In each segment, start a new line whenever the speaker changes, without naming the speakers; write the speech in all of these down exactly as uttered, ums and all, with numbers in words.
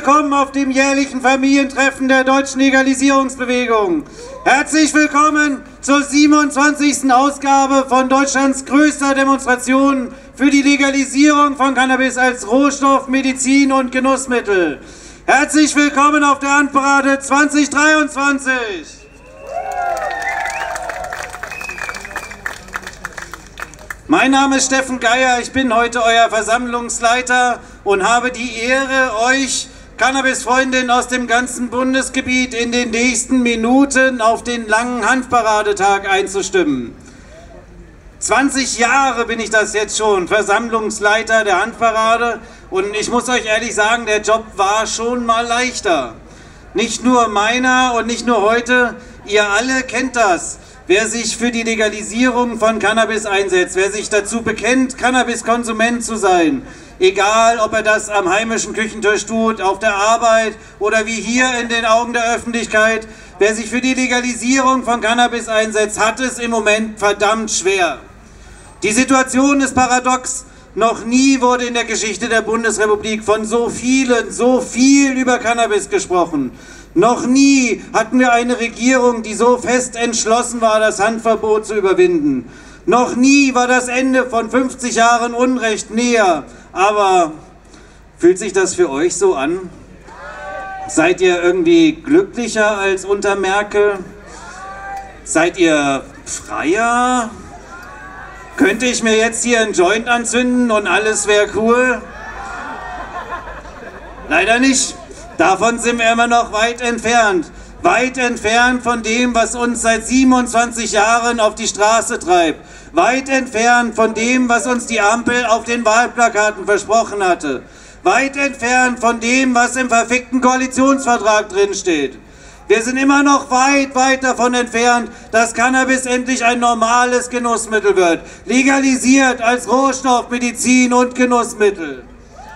willkommen auf dem jährlichen Familientreffen der deutschen Legalisierungsbewegung. Herzlich willkommen zur siebenundzwanzigsten Ausgabe von Deutschlands größter Demonstration für die Legalisierung von Cannabis als Rohstoff, Medizin und Genussmittel. Herzlich willkommen auf der Handparade zweitausenddreiundzwanzig. Mein Name ist Steffen Geier, ich bin heute euer Versammlungsleiter und habe die Ehre, euch Cannabis-Freundinnen aus dem ganzen Bundesgebiet in den nächsten Minuten auf den langen Handparadetag einzustimmen. zwanzig Jahre bin ich das jetzt schon, Versammlungsleiter der Handparade, und ich muss euch ehrlich sagen, der Job war schon mal leichter. Nicht nur meiner und nicht nur heute, ihr alle kennt das. Wer sich für die Legalisierung von Cannabis einsetzt, wer sich dazu bekennt, Cannabiskonsument zu sein, egal ob er das am heimischen Küchentisch tut, auf der Arbeit oder wie hier in den Augen der Öffentlichkeit, wer sich für die Legalisierung von Cannabis einsetzt, hat es im Moment verdammt schwer. Die Situation ist paradox. Noch nie wurde in der Geschichte der Bundesrepublik von so vielen, so viel über Cannabis gesprochen. Noch nie hatten wir eine Regierung, die so fest entschlossen war, das Hanfverbot zu überwinden. Noch nie war das Ende von fünfzig Jahren Unrecht näher. Aber fühlt sich das für euch so an? Seid ihr irgendwie glücklicher als unter Merkel? Seid ihr freier? Könnte ich mir jetzt hier einen Joint anzünden und alles wäre cool? Leider nicht. Davon sind wir immer noch weit entfernt. Weit entfernt von dem, was uns seit siebenundzwanzig Jahren auf die Straße treibt. Weit entfernt von dem, was uns die Ampel auf den Wahlplakaten versprochen hatte. Weit entfernt von dem, was im verfickten Koalitionsvertrag drinsteht. Wir sind immer noch weit, weit davon entfernt, dass Cannabis endlich ein normales Genussmittel wird. Legalisiert als Rohstoff, Medizin und Genussmittel.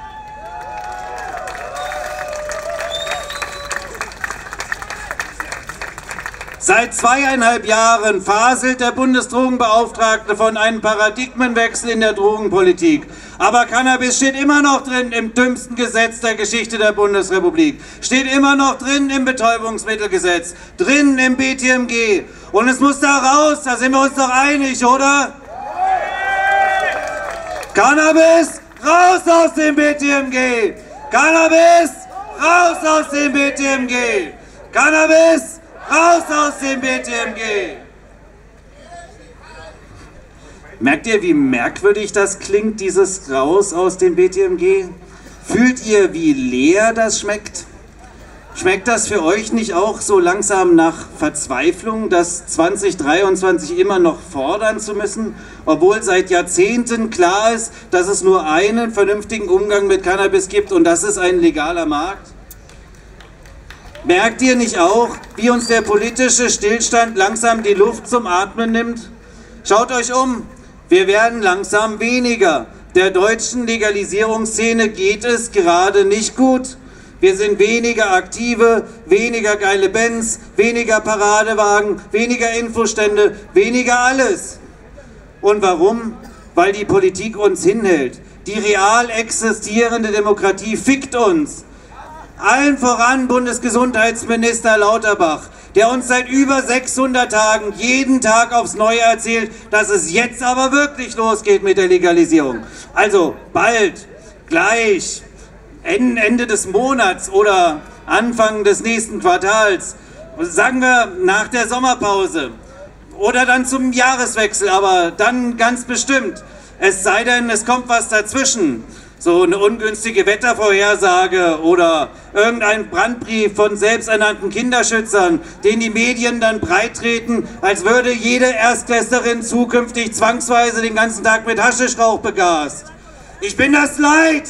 Seit zweieinhalb Jahren faselt der Bundesdrogenbeauftragte von einem Paradigmenwechsel in der Drogenpolitik. Aber Cannabis steht immer noch drin im dümmsten Gesetz der Geschichte der Bundesrepublik. Steht immer noch drin im Betäubungsmittelgesetz, drin im B T M G. Und es muss da raus, da sind wir uns doch einig, oder? Cannabis, raus aus dem B T M G! Cannabis, raus aus dem B T M G! Cannabis, raus aus dem B T M G! Merkt ihr, wie merkwürdig das klingt, dieses Raus aus dem B T M G? Fühlt ihr, wie leer das schmeckt? Schmeckt das für euch nicht auch so langsam nach Verzweiflung, das zweitausenddreiundzwanzig immer noch fordern zu müssen, obwohl seit Jahrzehnten klar ist, dass es nur einen vernünftigen Umgang mit Cannabis gibt, und das ist ein legaler Markt? Merkt ihr nicht auch, wie uns der politische Stillstand langsam die Luft zum Atmen nimmt? Schaut euch um, wir werden langsam weniger. Der deutschen Legalisierungsszene geht es gerade nicht gut. Wir sind weniger Aktive, weniger geile Bands, weniger Paradewagen, weniger Infostände, weniger alles. Und warum? Weil die Politik uns hinhält. Die real existierende Demokratie fickt uns. Allen voran Bundesgesundheitsminister Lauterbach, der uns seit über sechshundert Tagen jeden Tag aufs Neue erzählt, dass es jetzt aber wirklich losgeht mit der Legalisierung. Also bald, gleich, Ende des Monats oder Anfang des nächsten Quartals, sagen wir nach der Sommerpause oder dann zum Jahreswechsel, aber dann ganz bestimmt. Es sei denn, es kommt was dazwischen. So eine ungünstige Wettervorhersage oder irgendein Brandbrief von selbsternannten Kinderschützern, den die Medien dann breittreten, als würde jede Erstklässlerin zukünftig zwangsweise den ganzen Tag mit Haschischrauch begast. Ich bin das leid!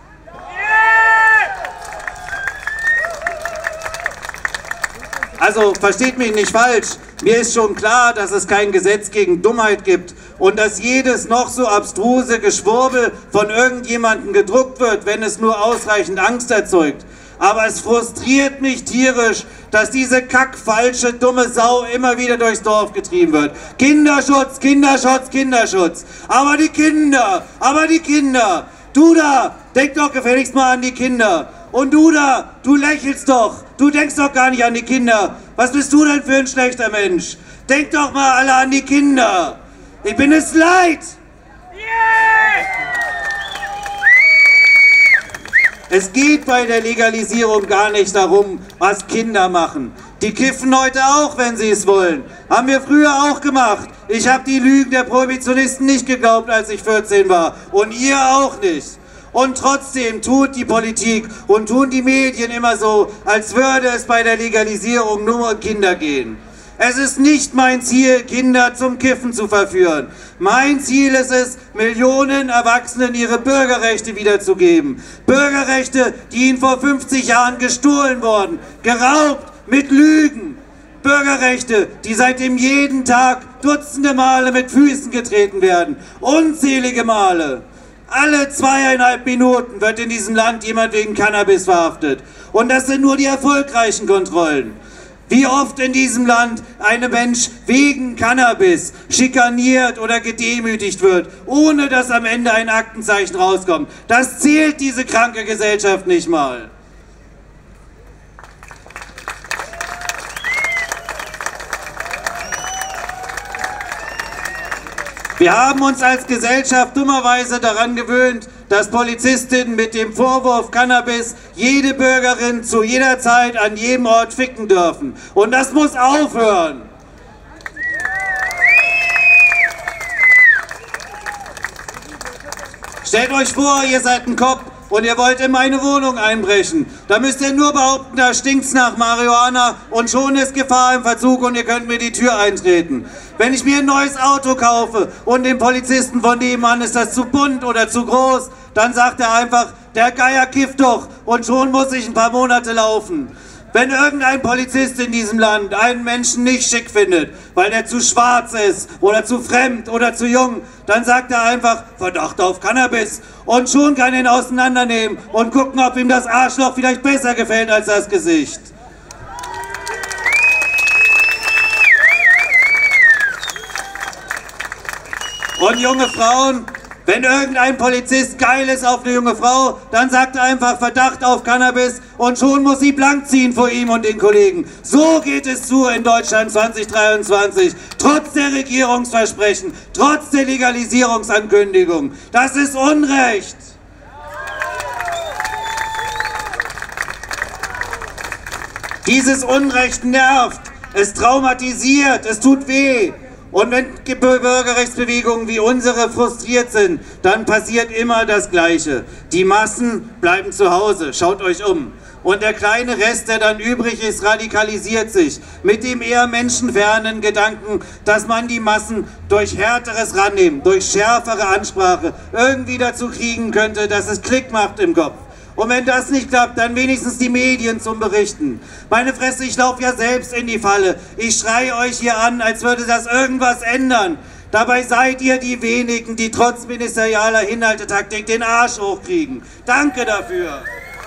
Also versteht mich nicht falsch, mir ist schon klar, dass es kein Gesetz gegen Dummheit gibt und dass jedes noch so abstruse Geschwurbel von irgendjemandem gedruckt wird, wenn es nur ausreichend Angst erzeugt. Aber es frustriert mich tierisch, dass diese kackfalsche, dumme Sau immer wieder durchs Dorf getrieben wird. Kinderschutz, Kinderschutz, Kinderschutz. Aber die Kinder, aber die Kinder. Du da, denk doch gefälligst mal an die Kinder. Und du da, du lächelst doch. Du denkst doch gar nicht an die Kinder. Was bist du denn für ein schlechter Mensch? Denkt doch mal alle an die Kinder. Ich bin es leid. Es geht bei der Legalisierung gar nicht darum, was Kinder machen. Die kiffen heute auch, wenn sie es wollen. Haben wir früher auch gemacht. Ich habe die Lügen der Prohibitionisten nicht geglaubt, als ich vierzehn war. Und ihr auch nicht. Und trotzdem tut die Politik und tun die Medien immer so, als würde es bei der Legalisierung nur um Kinder gehen. Es ist nicht mein Ziel, Kinder zum Kiffen zu verführen. Mein Ziel ist es, Millionen Erwachsenen ihre Bürgerrechte wiederzugeben. Bürgerrechte, die ihnen vor fünfzig Jahren gestohlen wurden, geraubt, mit Lügen. Bürgerrechte, die seitdem jeden Tag dutzende Male mit Füßen getreten werden. Unzählige Male. Alle zweieinhalb Minuten wird in diesem Land jemand wegen Cannabis verhaftet. Und das sind nur die erfolgreichen Kontrollen. Wie oft in diesem Land ein Mensch wegen Cannabis schikaniert oder gedemütigt wird, ohne dass am Ende ein Aktenzeichen rauskommt. Das zählt diese kranke Gesellschaft nicht mal. Wir haben uns als Gesellschaft dummerweise daran gewöhnt, dass Polizistinnen mit dem Vorwurf Cannabis jede Bürgerin zu jeder Zeit an jedem Ort ficken dürfen. Und das muss aufhören. Stellt euch vor, ihr seid ein Cop und ihr wollt in meine Wohnung einbrechen. Da müsst ihr nur behaupten, da stinkt's nach Marihuana und schon ist Gefahr im Verzug und ihr könnt mir die Tür eintreten. Wenn ich mir ein neues Auto kaufe und dem Polizisten von nebenan ist das zu bunt oder zu groß, dann sagt er einfach, der Geier kifft doch und schon muss ich ein paar Monate laufen. Wenn irgendein Polizist in diesem Land einen Menschen nicht schick findet, weil der zu schwarz ist oder zu fremd oder zu jung, dann sagt er einfach, Verdacht auf Cannabis. Und schon kann er ihn auseinandernehmen und gucken, ob ihm das Arschloch vielleicht besser gefällt als das Gesicht. Und junge Frauen, wenn irgendein Polizist geil ist auf eine junge Frau, dann sagt er einfach Verdacht auf Cannabis und schon muss sie blank ziehen vor ihm und den Kollegen. So geht es zu in Deutschland zwanzig dreiundzwanzig, trotz der Regierungsversprechen, trotz der Legalisierungsankündigung. Das ist Unrecht. Dieses Unrecht nervt, es traumatisiert, es tut weh. Und wenn Bürgerrechtsbewegungen wie unsere frustriert sind, dann passiert immer das Gleiche. Die Massen bleiben zu Hause, schaut euch um. Und der kleine Rest, der dann übrig ist, radikalisiert sich mit dem eher menschenfernen Gedanken, dass man die Massen durch härteres Rannehmen, durch schärfere Ansprache irgendwie dazu kriegen könnte, dass es Klick macht im Kopf. Und wenn das nicht klappt, dann wenigstens die Medien zum Berichten. Meine Fresse, ich laufe ja selbst in die Falle. Ich schreie euch hier an, als würde das irgendwas ändern. Dabei seid ihr die wenigen, die trotz ministerialer Hinhaltetaktik den Arsch hochkriegen. Danke dafür.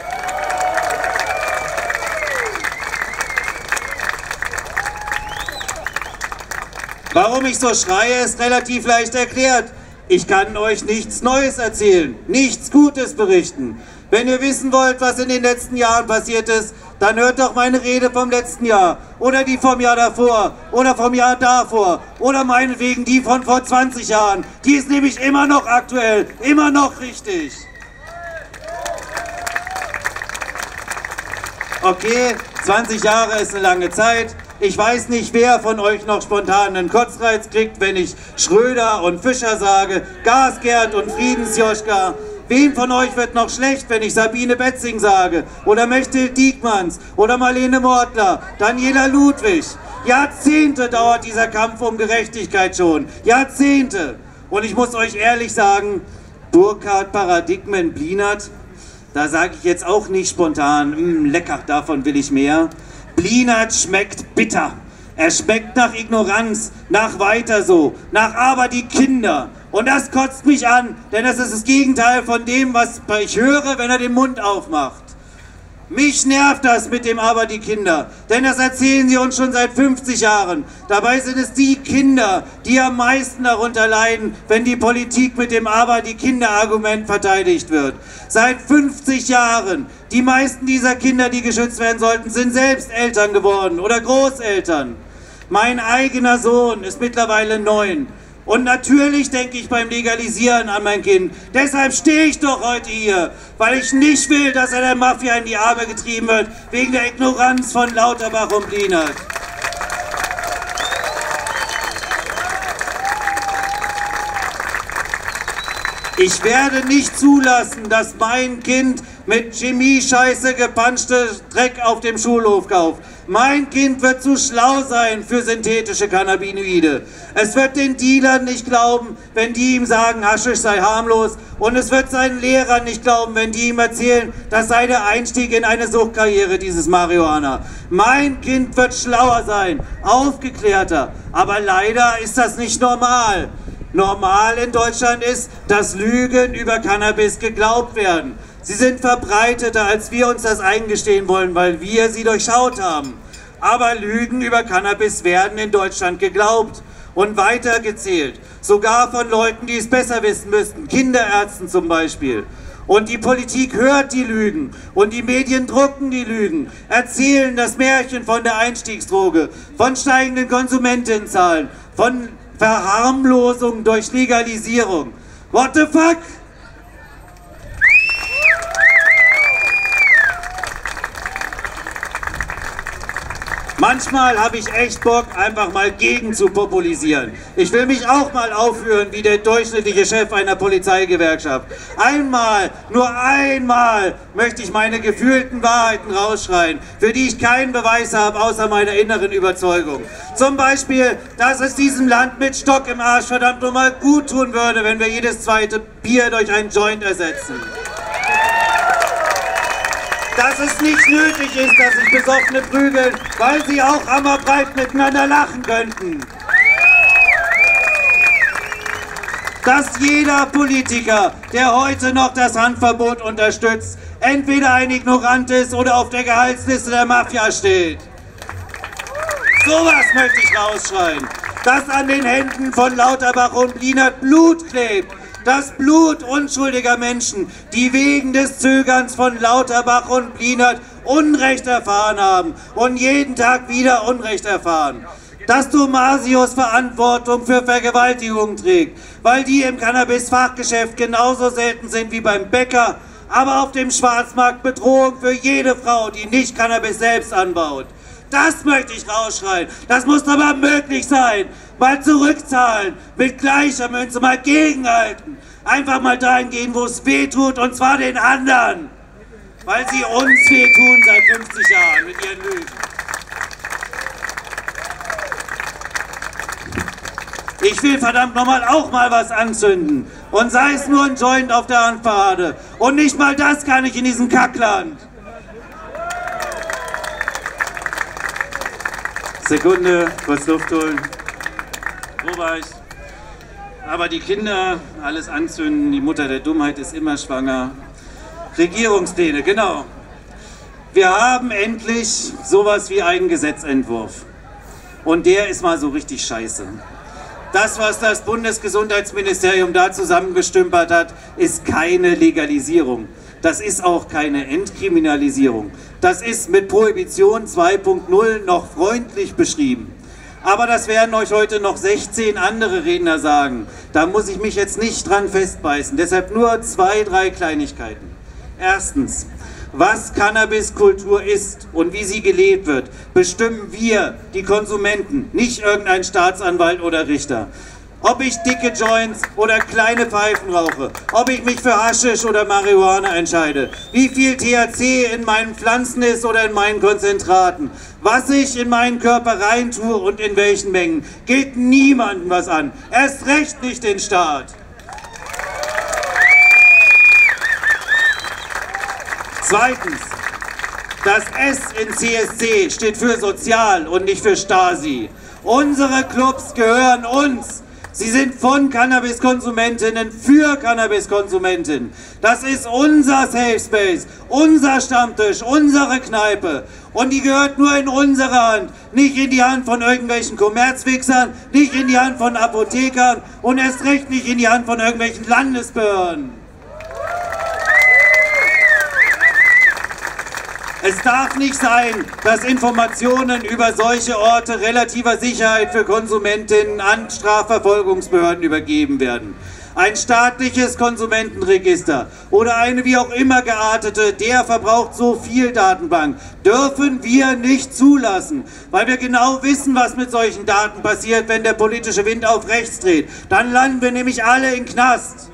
Warum ich so schreie, ist relativ leicht erklärt. Ich kann euch nichts Neues erzählen, nichts Gutes berichten. Wenn ihr wissen wollt, was in den letzten Jahren passiert ist, dann hört doch meine Rede vom letzten Jahr oder die vom Jahr davor oder vom Jahr davor oder meinetwegen die von vor zwanzig Jahren. Die ist nämlich immer noch aktuell, immer noch richtig. Okay, zwanzig Jahre ist eine lange Zeit. Ich weiß nicht, wer von euch noch spontan einen Kotzreiz kriegt, wenn ich Schröder und Fischer sage, Gasgert und Friedensjoschka. Wem von euch wird noch schlecht, wenn ich Sabine Betzing sage? Oder Mechthild Diekmanns? Oder Marlene Mortler? Daniela Ludwig? Jahrzehnte dauert dieser Kampf um Gerechtigkeit schon. Jahrzehnte. Und ich muss euch ehrlich sagen, Burkhard Paradigmen Blinert, da sage ich jetzt auch nicht spontan, mh, lecker, davon will ich mehr. Blinert schmeckt bitter. Er schmeckt nach Ignoranz, nach weiter so, nach aber die Kinder. Und das kotzt mich an, denn das ist das Gegenteil von dem, was ich höre, wenn er den Mund aufmacht. Mich nervt das mit dem aber die Kinder, denn das erzählen sie uns schon seit fünfzig Jahren. Dabei sind es die Kinder, die am meisten darunter leiden, wenn die Politik mit dem aber die Kinder Argument verteidigt wird. Seit fünfzig Jahren Die meisten dieser Kinder, die geschützt werden sollten, sind selbst Eltern geworden oder Großeltern. Mein eigener Sohn ist mittlerweile neun. Und natürlich denke ich beim Legalisieren an mein Kind. Deshalb stehe ich doch heute hier, weil ich nicht will, dass er der Mafia in die Arme getrieben wird, wegen der Ignoranz von Lauterbach und Blinert. Ich werde nicht zulassen, dass mein Kind mit Chemie-Scheiße gepanschte Dreck auf dem Schulhof kauft. Mein Kind wird zu schlau sein für synthetische Cannabinoide. Es wird den Dealern nicht glauben, wenn die ihm sagen, Haschisch sei harmlos. Und es wird seinen Lehrern nicht glauben, wenn die ihm erzählen, das sei der Einstieg in eine Suchtkarriere, dieses Marihuana. Mein Kind wird schlauer sein, aufgeklärter. Aber leider ist das nicht normal. Normal in Deutschland ist, dass Lügen über Cannabis geglaubt werden. Sie sind verbreiteter, als wir uns das eingestehen wollen, weil wir sie durchschaut haben. Aber Lügen über Cannabis werden in Deutschland geglaubt und weitergezählt. Sogar von Leuten, die es besser wissen müssten, Kinderärzten zum Beispiel. Und die Politik hört die Lügen und die Medien drucken die Lügen, erzählen das Märchen von der Einstiegsdroge, von steigenden Konsumentinnenzahlen, von Verharmlosung durch Legalisierung. What the fuck? Manchmal habe ich echt Bock, einfach mal gegen zu populisieren. Ich will mich auch mal aufführen wie der durchschnittliche Chef einer Polizeigewerkschaft. Einmal, nur einmal möchte ich meine gefühlten Wahrheiten rausschreien, für die ich keinen Beweis habe, außer meiner inneren Überzeugung. Zum Beispiel, dass es diesem Land mit Stock im Arsch verdammt nochmal gut tun würde, wenn wir jedes zweite Bier durch einen Joint ersetzen. Dass es nicht nötig ist, dass sich Besoffene prügeln, weil sie auch hammerbreit miteinander lachen könnten. Dass jeder Politiker, der heute noch das Handverbot unterstützt, entweder ein Ignorant ist oder auf der Gehaltsliste der Mafia steht. Sowas möchte ich rausschreien. Dass an den Händen von Lauterbach und Blinert Blut klebt. Das Blut unschuldiger Menschen, die wegen des Zögerns von Lauterbach und Blinert Unrecht erfahren haben und jeden Tag wieder Unrecht erfahren. Dass Thomasius Verantwortung für Vergewaltigung trägt, weil die im Cannabis-Fachgeschäft genauso selten sind wie beim Bäcker, aber auf dem Schwarzmarkt Bedrohung für jede Frau, die nicht Cannabis selbst anbaut. Das möchte ich rausschreien. Das muss aber möglich sein. Mal zurückzahlen, mit gleicher Münze, mal gegenhalten. Einfach mal dahin gehen, wo es weh tut, und zwar den anderen. Weil sie uns weh tun seit fünfzig Jahren mit ihren Lügen. Ich will verdammt nochmal auch mal was anzünden. Und sei es nur ein Joint auf der Handparade. Und nicht mal das kann ich in diesem Kackland. Sekunde, kurz Luft holen. Wo war ich? Aber die Kinder, alles anzünden, die Mutter der Dummheit ist immer schwanger. Regierungspläne, genau. Wir haben endlich sowas wie einen Gesetzentwurf. Und der ist mal so richtig scheiße. Das, was das Bundesgesundheitsministerium da zusammengestümpert hat, ist keine Legalisierung. Das ist auch keine Entkriminalisierung. Das ist mit Prohibition zwei Punkt null noch freundlich beschrieben. Aber das werden euch heute noch sechzehn andere Redner sagen. Da muss ich mich jetzt nicht dran festbeißen. Deshalb nur zwei, drei Kleinigkeiten. Erstens, was Cannabiskultur ist und wie sie gelebt wird, bestimmen wir, die Konsumenten, nicht irgendein Staatsanwalt oder Richter. Ob ich dicke Joints oder kleine Pfeifen rauche, ob ich mich für Haschisch oder Marihuana entscheide, wie viel T H C in meinen Pflanzen ist oder in meinen Konzentraten, was ich in meinen Körper reintue und in welchen Mengen, geht niemandem was an, erst recht nicht den Staat. Zweitens, das S in C S C steht für Sozial und nicht für Stasi. Unsere Clubs gehören uns. Sie sind von Cannabiskonsumentinnen für Cannabiskonsumentinnen. Das ist unser Safe Space, unser Stammtisch, unsere Kneipe. Und die gehört nur in unsere Hand, nicht in die Hand von irgendwelchen Kommerzwichsern, nicht in die Hand von Apothekern und erst recht nicht in die Hand von irgendwelchen Landesbehörden. Es darf nicht sein, dass Informationen über solche Orte relativer Sicherheit für Konsumentinnen an Strafverfolgungsbehörden übergeben werden. Ein staatliches Konsumentenregister oder eine wie auch immer geartete, der verbraucht so viel Datenbank, dürfen wir nicht zulassen, weil wir genau wissen, was mit solchen Daten passiert, wenn der politische Wind auf rechts dreht. Dann landen wir nämlich alle im Knast.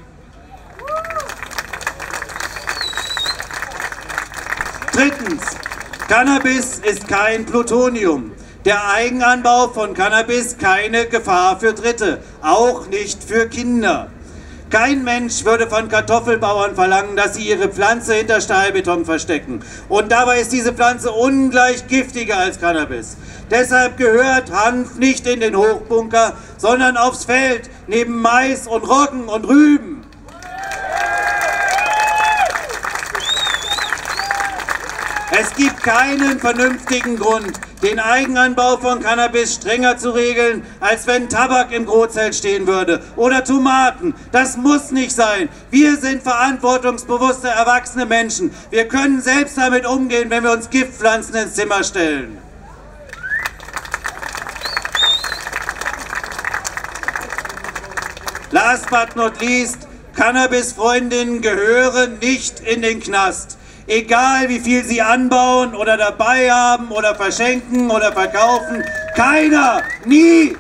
Drittens, Cannabis ist kein Plutonium. Der Eigenanbau von Cannabis keine Gefahr für Dritte, auch nicht für Kinder. Kein Mensch würde von Kartoffelbauern verlangen, dass sie ihre Pflanze hinter Stahlbeton verstecken. Und dabei ist diese Pflanze ungleich giftiger als Cannabis. Deshalb gehört Hanf nicht in den Hochbunker, sondern aufs Feld, neben Mais und Roggen und Rüben. Es gibt keinen vernünftigen Grund, den Eigenanbau von Cannabis strenger zu regeln, als wenn Tabak im Großzelt stehen würde oder Tomaten. Das muss nicht sein. Wir sind verantwortungsbewusste, erwachsene Menschen. Wir können selbst damit umgehen, wenn wir uns Giftpflanzen ins Zimmer stellen. Last but not least, Cannabis-Freundinnen gehören nicht in den Knast. Egal wie viel sie anbauen oder dabei haben oder verschenken oder verkaufen, keiner, nie!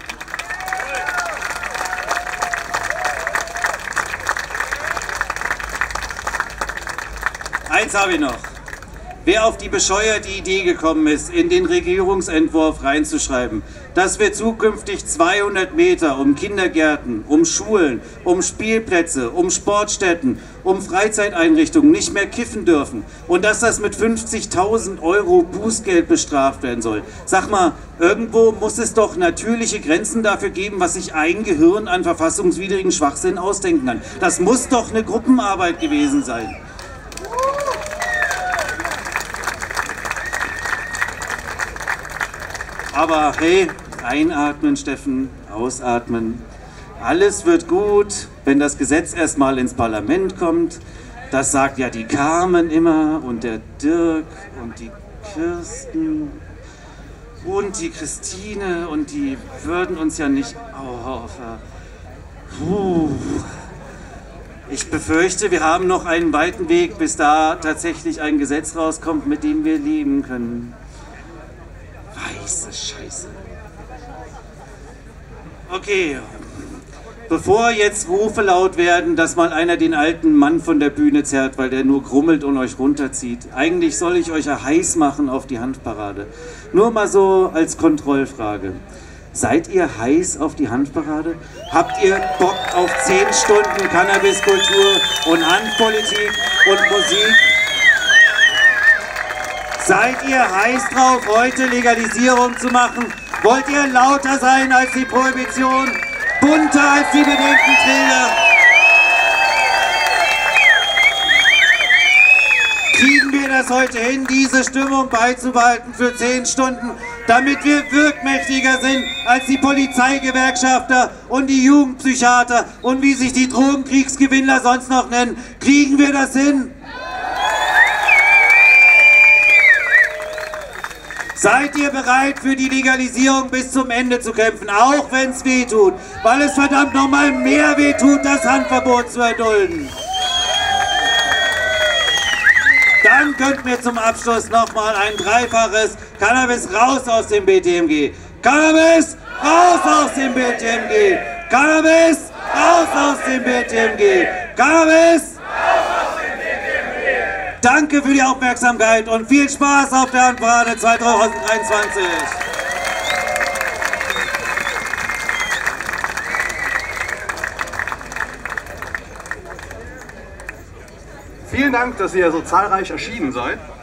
Eins habe ich noch. Wer auf die bescheuerte Idee gekommen ist, in den Regierungsentwurf reinzuschreiben, dass wir zukünftig zweihundert Meter um Kindergärten, um Schulen, um Spielplätze, um Sportstätten, um Freizeiteinrichtungen nicht mehr kiffen dürfen und dass das mit fünfzigtausend Euro Bußgeld bestraft werden soll. Sag mal, irgendwo muss es doch natürliche Grenzen dafür geben, was sich ein Gehirn an verfassungswidrigen Schwachsinn ausdenken kann. Das muss doch eine Gruppenarbeit gewesen sein. Aber hey, einatmen, Steffen, ausatmen. Alles wird gut, wenn das Gesetz erstmal ins Parlament kommt. Das sagt ja die Carmen immer und der Dirk und die Kirsten und die Christine und die würden uns ja nicht... Oh, puh. Ich befürchte, wir haben noch einen weiten Weg, bis da tatsächlich ein Gesetz rauskommt, mit dem wir leben können. Weiße Scheiße. Okay, bevor jetzt Rufe laut werden, dass mal einer den alten Mann von der Bühne zerrt, weil der nur grummelt und euch runterzieht. Eigentlich soll ich euch ja heiß machen auf die Handparade. Nur mal so als Kontrollfrage. Seid ihr heiß auf die Handparade? Habt ihr Bock auf zehn Stunden Cannabiskultur und Handpolitik und Musik? Seid ihr heiß drauf, heute Legalisierung zu machen? Wollt ihr lauter sein als die Prohibition? Bunter als die Bedenkenträger? Kriegen wir das heute hin, diese Stimmung beizubehalten für zehn Stunden, damit wir wirkmächtiger sind als die Polizeigewerkschafter und die Jugendpsychiater und wie sich die Drogenkriegsgewinnler sonst noch nennen? Kriegen wir das hin? Seid ihr bereit, für die Legalisierung bis zum Ende zu kämpfen, auch wenn es weh tut, weil es verdammt nochmal mehr weh tut, das Handverbot zu erdulden? Dann könnten wir zum Abschluss nochmal ein dreifaches Cannabis raus aus dem B T M G. Cannabis raus aus dem B T M G. Cannabis raus aus dem B T M G. Cannabis Danke für die Aufmerksamkeit und viel Spaß auf der Handparade zweitausenddreiundzwanzig.
Vielen Dank, dass ihr so zahlreich erschienen seid.